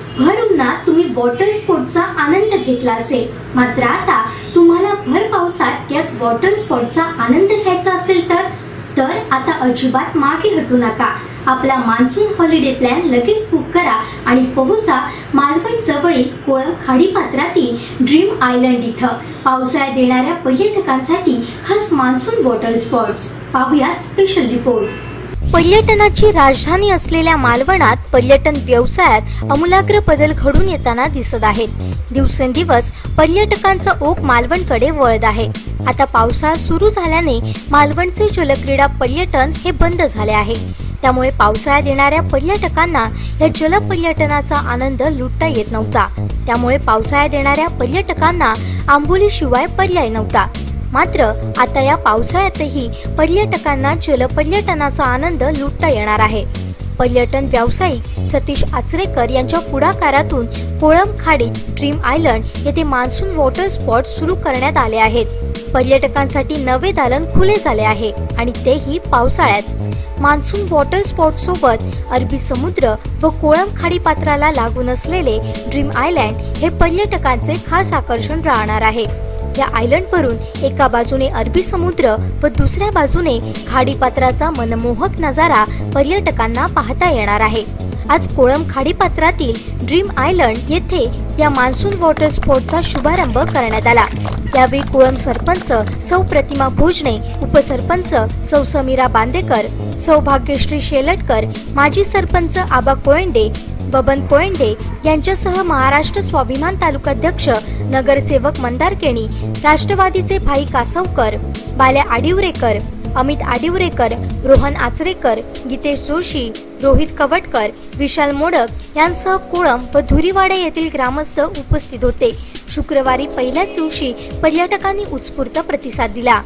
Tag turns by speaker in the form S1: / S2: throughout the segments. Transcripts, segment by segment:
S1: भर उन्हात तुम्ही वॉटर स्पोर्टचा आनंद घेतला असेल, मात्र आता तुम्हाला भर पावसात याच वॉटर स्पोर्टचा आनंद घ्यायचा असेल तर आता अजिबात मागे हटू नका। आपला मान्सून हॉलिडे प्लॅन लगेच बुक करा आणि पोहोचा मालवण जवळील कोळम खाडीपात्रातील ड्रीम आयलंड इथं। पावसाळ्यात येणाऱ्या पर्यटकांसाठी खास मान्सून वॉटर स्पोर्ट्स। पाहूया स्पेशल रिपोर्ट। पर्यटनाची राजधानी असलेल्या मालवणात पर्यटन व्यवसायात आमूलाग्र बदल घडून येताना दिसत आहेत। दिवसेंदिवस पर्यटकांचा ओघ मालवणकडे वळत आहे। आता पावसाळा सुरू झाल्याने मालवणचे जलक्रीडा पर्यटन हे बंद झाले आहे। त्यामुळे पावसाळ्यात येणाऱ्या पर्यटकांना या जलपर्यटनाचा आनंद लुटता येत नव्हता। त्यामुळे पावसाळ्यात येणाऱ्या पर्यटकांना आंबोलीशिवाय पर्याय नव्हता। मात्र आता या पावसाळ्यातही पर्यटकांना जलपर्यटनाचा आनंद लुटता येणार आहे। पर्यटन व्यावसायिक सतीश आचरेकर यांच्या पुढाकारातून कोळम खाडीत ड्रीम आयलंड येथे मान्सून वॉटर स्पॉट सुरू करण्यात आले आहेत। पर्यटकांसाठी नवे दालन खुले झाले आहे आणि तेही पावसाळ्यात। मान्सून वॉटर स्पॉट सोबत अरबी समुद्र व कोळम खाडीपात्राला लागून असलेले ड्रीम आयलंड हे पर्यटकांचे खास आकर्षण राहणार आहे। या आयलंड वरून एका बाजूने अरबी समुद्र व दुसऱ्या बाजूने खाडीपात्राचा मनमोहक नजारा पर्यटकांना पाहता येणार आहे। आज कोळम खाडीपात्रातील ड्रीम आयलंड येथे या मान्सून वॉटर स्पोर्टचा शुभारंभ करण्यात आला। यावेळी कोळम सरपंच सौ प्रतिमा भोजने, उपसरपंच सौ समीरा बांदेकर, सौभाग्यश्री शेलटकर, माजी सरपंच आबा कोळंडे, बबन कोळंडे यांच्यासह महाराष्ट्र स्वाभिमान तालुकाध्यक्ष नगरसेवक मंदार केणी, राष्ट्रवादीचे भाई कासवकर, बाल्या आडिवरेकर, अमित आडिवरेकर, रोहन आचरेकर, गीतेश जोशी, रोहित कवटकर, विशाल मोडक यांसह कोळम व धुरीवाडा येथील ग्रामस्थ उपस्थित होते। शुक्रवारी पहिल्याच दिवशी पर्यटकांनी उत्स्फूर्त प्रतिसाद दिला।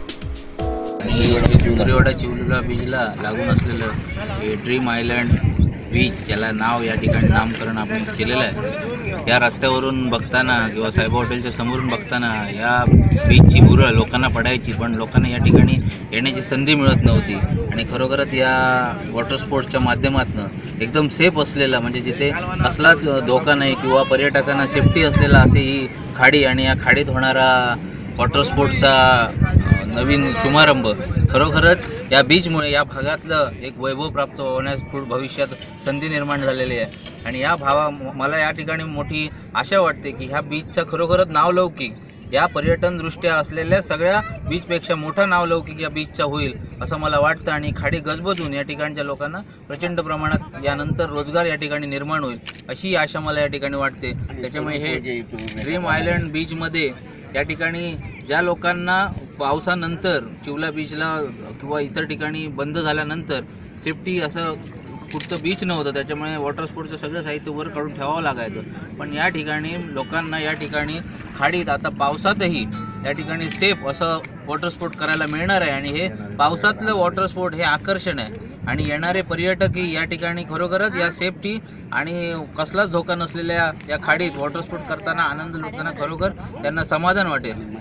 S2: धुरीवाडा चिवलीला बीचला लागून असलेलं ड्रीम आयलंड बीच, ज्याला नाव या ठिकाणी नामकरण आपण केलेलं आहे, या रस्त्यावरून बघताना किंवा साहेब हॉटेलच्या समोरून बघताना या बीचची भुरळ लोकांना पडायची, पण लोकांना या ठिकाणी येण्याची संधी मिळत नव्हती। आणि खरोखरच या वॉटर स्पोर्ट्सच्या माध्यमातून एकदम सेफ असलेला, म्हणजे जिथे कसलाच धोका नाही किंवा पर्यटकांना सेफ्टी असलेला असे ही खाडी आणि या खाडीत होणारा वॉटर स्पोर्ट्सचा नवीन शुभारंभ खरोखरच या बीचमुळे या भागातलं एक वैभव प्राप्त होण्यास पुढे भविष्यात संधी निर्माण झालेली आहे। आणि या मला या ठिकाणी मोठी आशा वाटते की ह्या बीचचा खरोखरच नावलौकिक या पर्यटनदृष्ट्या असलेल्या सगळ्या बीचपेक्षा मोठा नावलौकिक या बीचचा होईल असं मला वाटतं। आणि खाडी गजबजून या ठिकाणच्या लोकांना प्रचंड प्रमाणात यानंतर रोजगार या ठिकाणी निर्माण होईल अशी आशा मला या ठिकाणी वाटते। त्याच्यामुळे हे ड्रीम आयलंड बीचमध्ये या ठिकाणी ज्या लोकांना पावसानंतर चिवला बीचला किंवा इतर ठिकाणी बंद झाल्यानंतर सेफ्टी असं कुठचं बीच नव्हतं, त्याच्यामुळे वॉटर स्पोर्टचं सगळं साहित्य वर काढून ठेवावं लागायचं। पण या ठिकाणी लोकांना या ठिकाणी खाडीत आता पावसातही या ठिकाणी सेफ असं वॉटर स्पोर्ट करायला मिळणार आहे। आणि हे पावसातलं वॉटर स्पोर्ट हे आकर्षण आहे आणि येणारे पर्यटकही या ठिकाणी खरोखरच या सेफ्टी आणि कसलाच धोका नसलेल्या या खाडीत वॉटर स्पोर्ट करताना आनंद लुटताना खरोखर त्यांना समाधान वाटेल।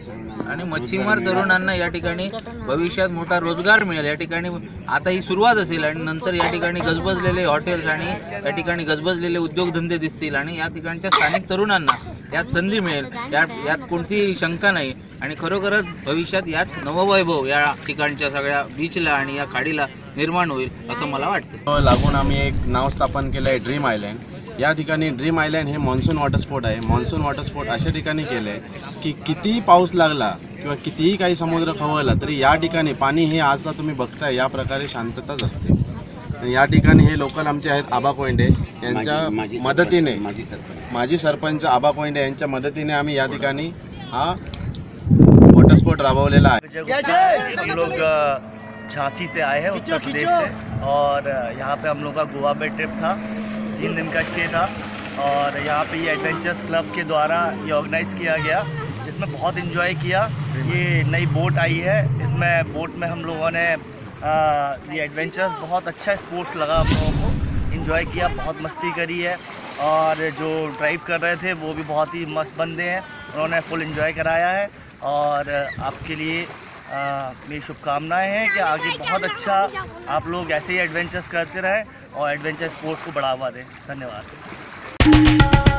S2: आणि मच्छीमार तरुणांना या ठिकाणी भविष्यात मोठा रोजगार मिळेल। या ठिकाणी आता ही सुरुवात असेल आणि नंतर या ठिकाणी गजबजलेले हॉटेल्स आणि या ठिकाणी गजबजलेले उद्योगधंदे दिसतील आणि या ठिकाणच्या स्थानिक तरुणांना यात संधी मिळेल, यात कोणतीही शंका नाही। आणि खरोखरच भविष्यात यात नववैभव या ठिकाणच्या सगळ्या बीचला आणि या खाडीला निर्माण होईल असं मला वाटतं।
S3: लागून आम्ही एक नाव स्थापन केलं आहे ड्रीम आयलंड। या ठिकाणी ड्रीम आयलंड हे मान्सून वॉटर स्पोर्ट आहे। मान्सून वॉटर स्पोर्ट अशा ठिकाणी केलं आहे की कितीही पाऊस लागला किंवा कितीही काही समुद्र खवळला तरी या ठिकाणी पाणी हे आजला तुम्ही बघताय या प्रकारे शांतताच असते। या ठिकाणी हे लोकल आमचे आहेत आबा कोळंडे यांच्या मदतीने, माजी सरपंच आबा कोळंडे यांच्या मदतीने आम्ही या ठिकाणी हा वॉटर स्पोर्ट राबवलेला आहे।
S4: हम लोग झांसी से आए हैं, उत्तर प्रदेश से, और यहाँ पे हम लोग का गोवा में ट्रिप था, 3 दिन का स्टे था। और यहाँ पे ये एडवेंचर्स क्लब के द्वारा ये ऑर्गेनाइज़ किया गया, जिसमें बहुत इन्जॉय किया। ये नई बोट आई है, इसमें बोट में हम लोगों ने ये एडवेंचर्स बहुत अच्छा स्पोर्ट्स लगा, हम लोगों को इन्जॉय किया, बहुत मस्ती करी है। और जो ड्राइव कर रहे थे वो भी बहुत ही मस्त बंदे हैं, उन्होंने फुल इन्जॉय कराया है। और आपके लिए मेरी शुभकामनाएं हैं कि आगे बहुत अच्छा आप लोग ऐसे ही एडवेंचर्स करते रहें और एडवेंचर स्पोर्ट्स को बढ़ावा दें। धन्यवाद।
S1: आहे.